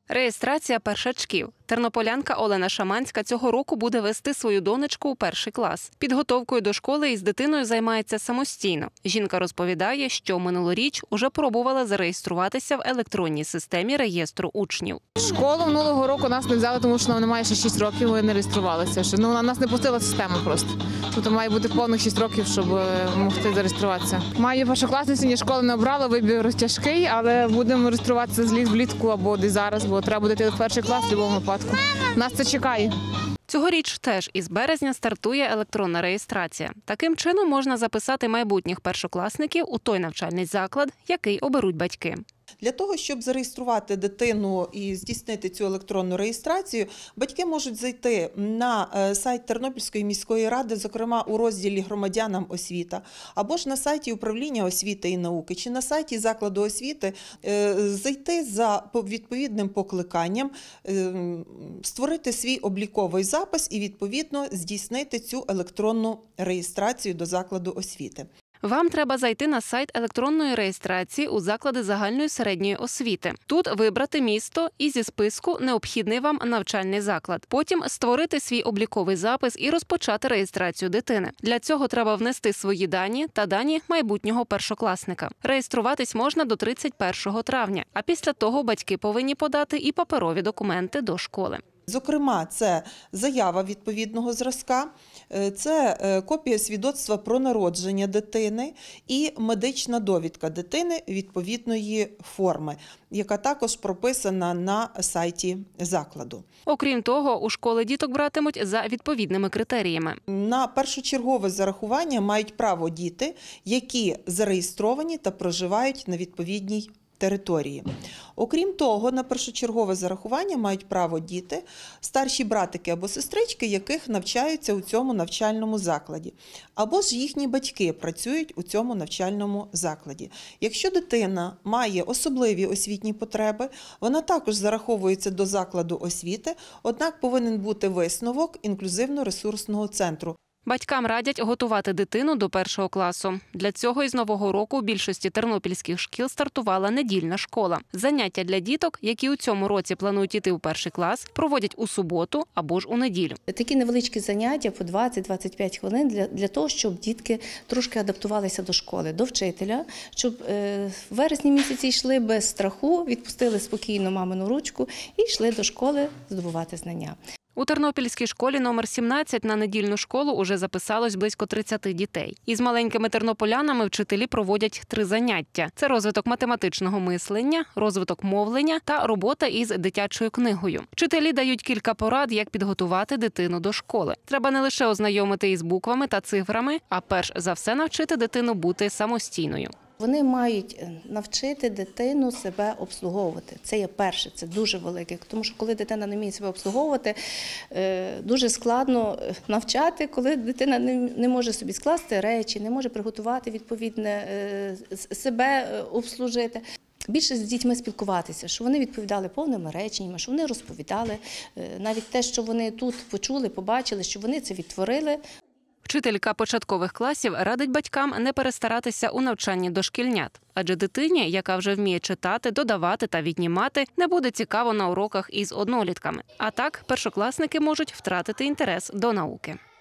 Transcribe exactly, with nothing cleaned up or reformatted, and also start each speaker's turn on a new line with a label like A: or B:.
A: Реєстрація першачків. Тернополянка Олена Шаманська цього року буде вести свою донечку у перший клас. Підготовкою до школи із дитиною займається самостійно. Жінка розповідає, що минулоріч уже пробувала зареєструватися в електронній системі реєстру учнів.
B: Школу минулого року нас не взяли, тому що нам немає ще шість років, ми не реєструвалися. Ну, на нас не пустила система просто. Тобто має бути повних шість років, щоб могти зареєструватися. Маю першокласницю, ні школи не обрала, вибір тяжкий, але будемо реєструватися влітку або десь зараз, бо треба буде йти в перший клас в будь-якому випадку. Нас це чекає.
A: Цьогоріч теж із березня стартує електронна реєстрація. Таким чином можна записати майбутніх першокласників у той навчальний заклад, який оберуть батьки.
C: Для того, щоб зареєструвати дитину і здійснити цю електронну реєстрацію, батьки можуть зайти на сайт Тернопільської міської ради, зокрема у розділі «Громадянам освіта», або ж на сайті Управління освіти і науки, чи на сайті закладу освіти, зайти за відповідним покликанням, створити свій обліковий запис і, відповідно, здійснити цю електронну реєстрацію до закладу освіти.
A: Вам треба зайти на сайт електронної реєстрації у заклади загальної середньої освіти. Тут вибрати місто і зі списку необхідний вам навчальний заклад. Потім створити свій обліковий запис і розпочати реєстрацію дитини. Для цього треба внести свої дані та дані майбутнього першокласника. Реєструватись можна до тридцять першого травня, а після того батьки повинні подати і паперові документи до школи.
C: Зокрема, це заява відповідного зразка, це копія свідоцтва про народження дитини і медична довідка дитини відповідної форми, яка також прописана на сайті закладу.
A: Окрім того, у школи діток братимуть за відповідними критеріями.
C: На першочергове зарахування мають право діти, які зареєстровані та проживають на відповідній території. Окрім того, на першочергове зарахування мають право діти, старші братики або сестрички, яких навчаються у цьому навчальному закладі, або ж їхні батьки працюють у цьому навчальному закладі. Якщо дитина має особливі освітні потреби, вона також зараховується до закладу освіти, однак повинен бути висновок інклюзивно-ресурсного центру.
A: Батькам радять готувати дитину до першого класу. Для цього із нового року у більшості тернопільських шкіл стартувала недільна школа. Заняття для діток, які у цьому році планують іти у перший клас, проводять у суботу або ж у неділю.
D: Такі невеличкі заняття по двадцять-двадцять п'ять хвилин для, для того, щоб дітки трошки адаптувалися до школи, до вчителя, щоб е, в вересні місяці йшли без страху, відпустили спокійно мамину ручку і йшли до школи здобувати знання.
A: У Тернопільській школі номер сімнадцять на недільну школу уже записалось близько тридцяти дітей. Із маленькими тернополянами вчителі проводять три заняття. Це розвиток математичного мислення, розвиток мовлення та робота із дитячою книгою. Вчителі дають кілька порад, як підготувати дитину до школи. Треба не лише ознайомити із буквами та цифрами, а перш за все навчити дитину бути самостійною.
D: Вони мають навчити дитину себе обслуговувати. Це є перше, це дуже велике. Тому що коли дитина не вміє себе обслуговувати, дуже складно навчати, коли дитина не може собі скласти речі, не може приготувати відповідне, себе обслужити. Більше з дітьми спілкуватися, що вони відповідали повними реченнями, що вони розповідали, навіть те, що вони тут почули, побачили, що вони це відтворили.
A: Вчителька початкових класів радить батькам не перестаратися у навчанні дошкільнят. Адже дитині, яка вже вміє читати, додавати та віднімати, не буде цікаво на уроках із однолітками. А так, першокласники можуть втратити інтерес до науки.